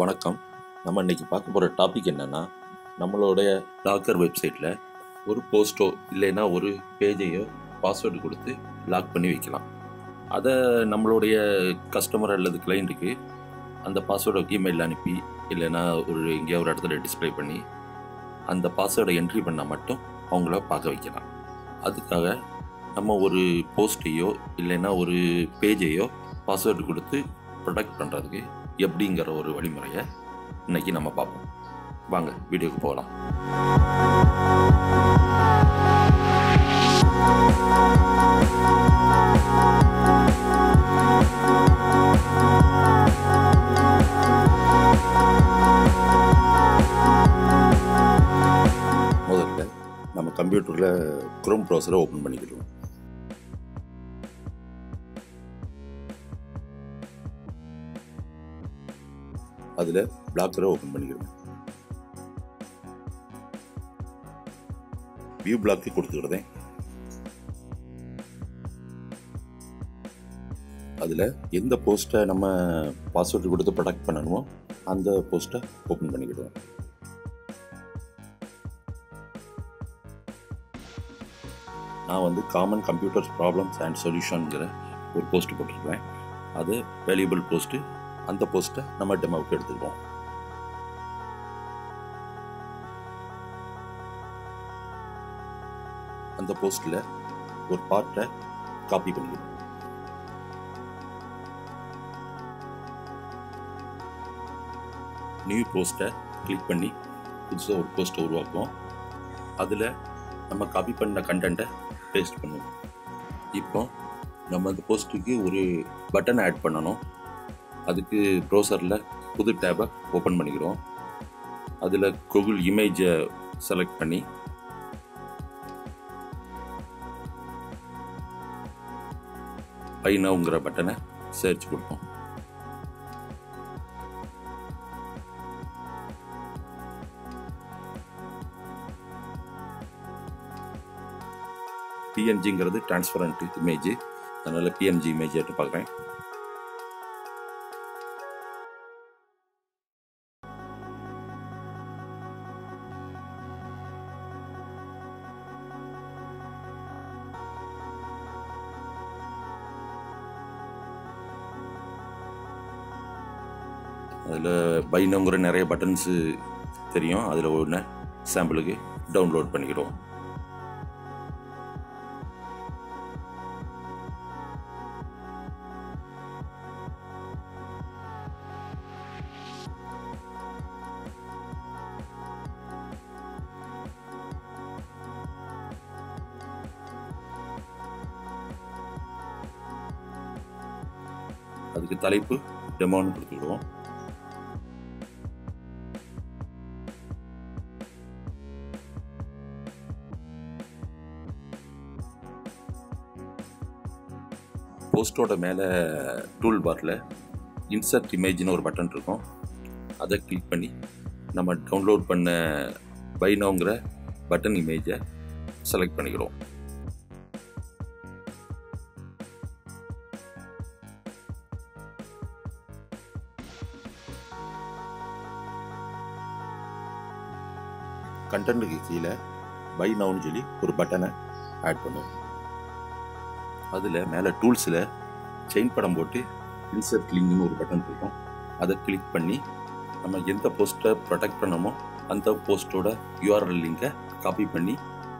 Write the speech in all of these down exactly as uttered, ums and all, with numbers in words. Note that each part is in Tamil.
வணக்கம். நம்ம இன்றைக்கி பார்க்க போகிற டாபிக் என்னென்னா, நம்மளுடைய லாக்கர் வெப்சைட்டில் ஒரு போஸ்ட்டோ இல்லைன்னா ஒரு பேஜையோ பாஸ்வேர்டு கொடுத்து லாக் பண்ணி வைக்கலாம். அதை நம்மளுடைய கஸ்டமர் அல்லது கிளைண்ட்டுக்கு அந்த பாஸ்வேர்டை இமெயில் அனுப்பி இல்லைன்னா ஒரு எங்கேயோ ஒரு இடத்துல டிஸ்பிளே பண்ணி அந்த பாஸ்வேர்டை என்ட்ரி பண்ணால் மட்டும் அவங்கள பார்க்க வைக்கலாம். அதுக்காக நம்ம ஒரு போஸ்ட்டையோ இல்லைன்னா ஒரு பேஜையோ பாஸ்வேர்டு கொடுத்து ப்ரொடெக்ட் பண்ணுறதுக்கு எப்படிங்கிற ஒரு வழிமுறையை இன்றைக்கி நம்ம பார்ப்போம். வாங்க வீடியோக்கு போகலாம். முதல்ல நம்ம கம்ப்யூட்டரில் குரோம் ப்ரௌசரை ஓப்பன் பண்ணிக்கிடுவோம். அதில் பிளாக்கரை ஓப்பன் பண்ணிக்கிறோம். வியூ பிளாக்கு கொடுத்துக்கிறதேன். அதில் எந்த போஸ்ட்டை நம்ம பாஸ்வேர்டு கொடுத்து ப்ரொடெக்ட் பண்ணணுமோ அந்த போஸ்ட்டை ஓப்பன் பண்ணிக்கிடுவோம். நான் வந்து காமன் கம்ப்யூட்டர் ப்ராப்ளம்ஸ் அண்ட் சொல்யூஷனுங்கிற ஒரு போஸ்ட்டு போட்டிருக்கேன். அது வேல்யூபிள் போஸ்ட்டு. அந்த போஸ்ட்டை நம்ம டெமோவுக்கு எடுத்துக்கிறோம். அந்த போஸ்ட்டில் ஒரு பார்ட்டை காப்பி பண்ணிக்கிறோம். நியூ போஸ்ட்டை கிளிக் பண்ணி புதுசாக ஒரு போஸ்ட்டை உருவாக்குவோம். அதில் நம்ம காப்பி பண்ண கண்டென்ட்டை பேஸ்ட் பண்ணுவோம். இப்போ நம்ம அந்த போஸ்ட்டுக்கு ஒரு பட்டன் ஆட் பண்ணணும். அதுக்கு ப்ரௌசரில் புது டேபை ஓப்பன் பண்ணிக்கிறோம். அதில் கூகுள் இமேஜை செலக்ட் பண்ணி பை நவுங்கிற பட்டனை சர்ச் கொடுப்போம். பிஎன்ஜிங்கிறது டிரான்ஸ்பரண்ட் இமேஜ், அதனால் பிஎன்ஜி இமேஜ் எடுத்து பார்க்குறேன். அதில் பைனோங்கிற நிறைய பட்டன்ஸு தெரியும். அதில் ஒன்று சாம்பிளுக்கு டவுன்லோட் பண்ணிக்கிடுவோம். அதுக்கு தலைப்பு டெமோன்னு கொடுத்துக்கிடுவோம். போஸ்ட்டோட மேலே டூல் பாரில் இன்சர்ட் இமேஜ்னு ஒரு பட்டன் இருக்கும். அதை கிளிக் பண்ணி நம்ம டவுன்லோட் பண்ண பைனோங்கிற பட்டன் இமேஜை செலக்ட் பண்ணிக்கிறோம். கண்டென்ட்டுக்கு கீழே பை நவுன்னு சொல்லி ஒரு பட்டனை ஆட் பண்ணுவோம். அதில் மேலே டூல்ஸில் செயின் படம் போட்டு இன்சர்ட் லிங்க்னு ஒரு பட்டன் இருக்கும். அதை கிளிக் பண்ணி நம்ம எந்த போஸ்ட்டை ப்ரொடெக்ட் பண்ணமோ அந்த போஸ்ட்டோட யூஆர்எல் லிங்கை காப்பி பண்ணி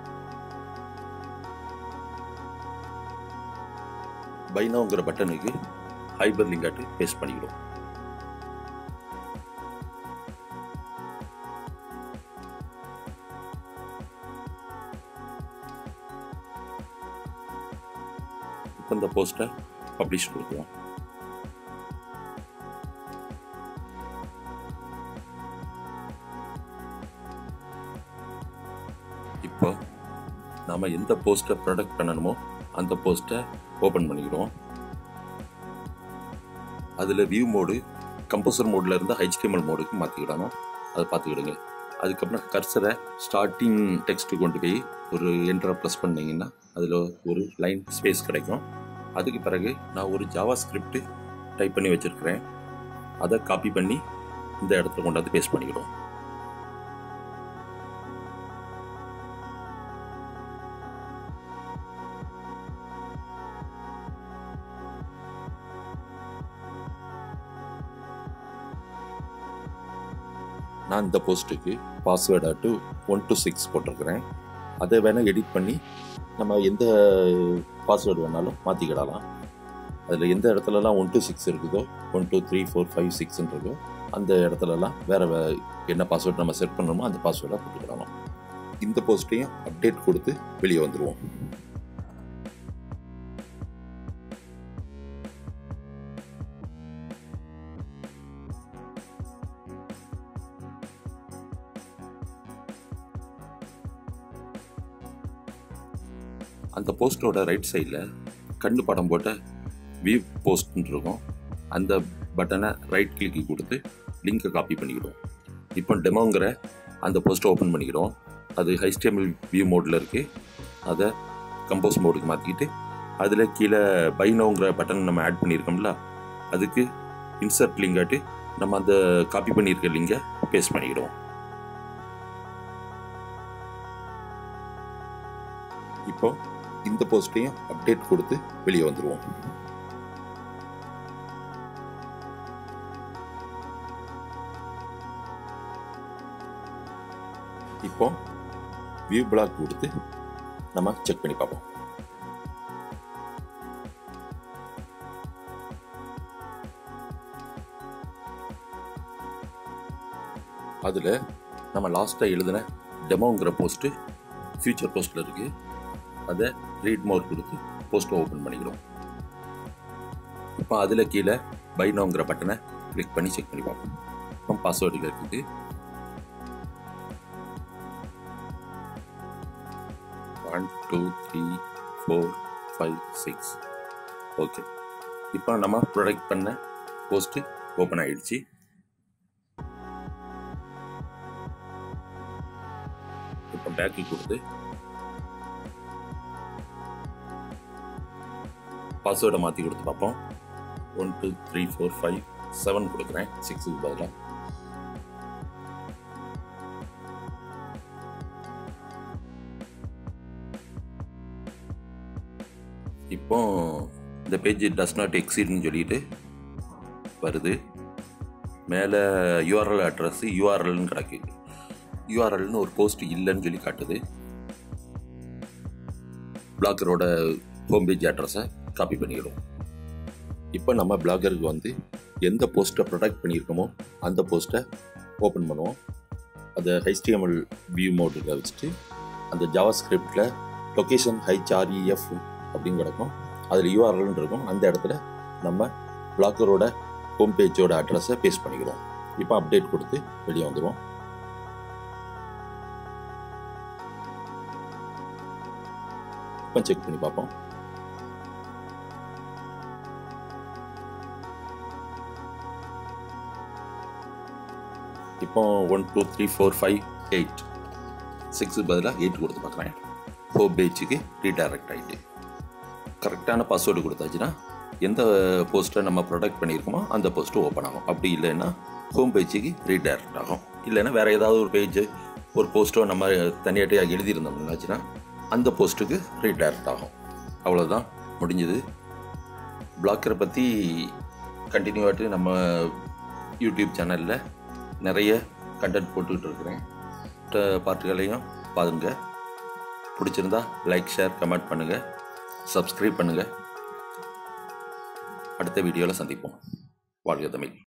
பைனோங்கிற பட்டனுக்கு ஹைபர் லிங்காட்டு பேஸ்ட் பண்ணிக்கிறோம். இந்த போஸ்ட்டை பப்ளிஷ் கொடுக்குவோம். இப்போ நாம் எந்த போஸ்ட்டை ப்ரொடெக்ட் பண்ணணுமோ அந்த போஸ்ட்டை ஓப்பன் பண்ணிக்கிறோம். அதில் வியூ மோடு கம்போசர் மோடில் இருந்து ஹெச்டிஎம்எல் மோடுக்கு மாற்றிக்கிடணும். அதை பார்த்துக்கிடுங்க. அதுக்கப்புறம் கர்சரை ஸ்டார்டிங் டெக்ஸ்ட்டு கொண்டு போய் ஒரு என்டரை ப்ரெஸ் பண்ணிங்கன்னா அதில் ஒரு லைன் ஸ்பேஸ் கிடைக்கும். அதுக்கு பிறகு நான் ஒரு ஜாவா ஸ்கிரிப்ட் டைப் பண்ணி வச்சுருக்கிறேன். அதை காப்பி பண்ணி இந்த இடத்துல கொண்டாந்து பேஸ்ட் பண்ணிக்கிறோம். நான் இந்த போஸ்ட்டுக்கு பாஸ்வேர்டாட்டு ஒன் டூ சிக்ஸ் போட்டிருக்கிறேன். அதை வேணால் எடிட் பண்ணி நம்ம எந்த பாஸ்வேர்டு வேணாலும் மாற்றிக்கிடலாம். அதில் எந்த இடத்துலலாம் ஒன் டூ சிக்ஸ் இருக்குதோ, one two three four five சிக்ஸ்ன்னு இருக்கோ, அந்த இடத்துலலாம் வேறு வே என்ன பாஸ்வேர்டு நம்ம செட் பண்ணணுமோ அந்த பாஸ்வேர்டாக போட்டுக்கிடலாம். இந்த போஸ்ட்டையும் அப்டேட் கொடுத்து வெளியே வந்துடுவோம். அந்த போஸ்ட்டோட ரைட் சைடில் கண்ணு படம் போட்ட வியூ போஸ்ட்னு இருக்கும். அந்த பட்டனை ரைட் கிளிக்கு கொடுத்து லிங்கை காப்பி பண்ணிக்கிடுவோம். இப்போ டெமோங்கிற அந்த போஸ்ட்டை ஓப்பன் பண்ணிக்கிடுவோம். அது ஹைஸ்டேபிள் வியூ மோடில் இருக்குது. அதை கம்போஸ் மோடுக்கு மாற்றிக்கிட்டு அதில் கீழே பைனோங்கிற பட்டன் நம்ம ஆட் பண்ணியிருக்கோம்ல, அதுக்கு இன்சர்ட் லிங்காட்டு நம்ம அந்த காப்பி பண்ணியிருக்க லிங்கை பேஸ்ட் பண்ணிக்கிடுவோம். இப்போ இந்த போஸ்ட்டையும் அப்டேட் கொடுத்து வெளியே வந்துடுவோம். இப்போ வியூ பிளாக் கொடுத்து நம்ம செக் பண்ணி பார்ப்போம். அதில் நம்ம லாஸ்ட்டாக எழுதின டெமோங்கிற போஸ்ட்டு ஃபியூச்சர் போஸ்ட்டில் இருக்குது. அதை ரீட் மோர் கொடுத்து போஸ்ட்டை ஓப்பன் பண்ணிக்கிறோம். இப்போ அதில் கீழே பைனோங்கிற பட்டனை கிளிக் பண்ணி செக் பண்ணி பார்ப்போம். இப்போ பாஸ்வேர்டு இருக்குது. One two three four five six okay. இப்போ நம்ம ப்ரொடக்ட் பண்ண போஸ்ட்டு ஓப்பன் ஆகிடுச்சு. இப்போ பேக்கு கொடுத்து பாஸ்வேர்டை மாற்றி கொடுத்து பார்ப்போம். One two three four five seven கொடுக்குறேன், சிக்ஸுக்கு பதிலாக. இப்போ இந்த பேஜ் டஸ் நாட் எக்ஸீட்னு சொல்லிட்டு வருது. மேலே யூஆர்எல் அட்ரஸ் யூஆர்எல்னு கிடக்கு. யூஆர்எல்னு ஒரு போஸ்ட் இல்லைன்னு சொல்லி காட்டுது. பிளாகரோட ஹோம் பேஜ் அட்ரஸை காப்பி பண்ணிக்கிறோம். இப்போ நம்ம பிளாகருக்கு வந்து எந்த போஸ்ட்டை ப்ரொடக்ட் பண்ணியிருக்கோமோ அந்த போஸ்ட்டை ஓப்பன் பண்ணுவோம். அதை ஹெச்டிஎம்எல் வியூ மோடில் வச்சுட்டு அந்த ஜாவா ஸ்கிரிப்டில் லொக்கேஷன் ஹெச்ஆர்இஎஃப் அப்படின்னு கிடக்கும். அதில் யூஆர்எல்னு இருக்கும். அந்த இடத்துல நம்ம பிளாகரோட ஹோம் பேஜோட அட்ரஸை பேஸ்ட் பண்ணிக்கிறோம். இப்போ அப்டேட் கொடுத்து வெளியே வந்துடுவோம். இப்போ செக் பண்ணி பார்ப்போம். இப்போ one two three four five eight சிக்ஸுக்கு பதிலாக எயிட் கொடுத்து பார்க்குறேன். ஹோம் பேஜுக்கு ரீடைரக்ட் ஆகிட்டு கரெக்டான பாஸ்வேர்டு கொடுத்தாச்சுன்னா எந்த போஸ்ட்டை நம்ம ப்ரொடக்ட் பண்ணியிருக்கோமோ அந்த போஸ்ட்டு ஓப்பன் ஆகும். அப்படி இல்லைன்னா ஹோம் பேஜுக்கு ரீடைரக்ட் ஆகும். இல்லைன்னா வேறு ஏதாவது ஒரு பேஜ் ஒரு போஸ்ட்டோ நம்ம தனியாட்டையாக எழுதியிருந்தோம்னாச்சுன்னா அந்த போஸ்ட்டுக்கு ரீடைரக்ட் ஆகும். அவ்வளோதான், முடிஞ்சது. பிளாக்கரை பற்றி கண்டினியூவாட்டு நம்ம யூடியூப் சேனலில் நிறைய கண்டென்ட் போட்டுக்கிட்டு இருக்கிறேன். பாட்டுகளையும் பாருங்கள். பிடிச்சிருந்தா லைக், ஷேர், கமெண்ட் பண்ணுங்கள், சப்ஸ்கிரைப் பண்ணுங்கள். அடுத்த வீடியோவில் சந்திப்போம். வாழ்க தமிழ்.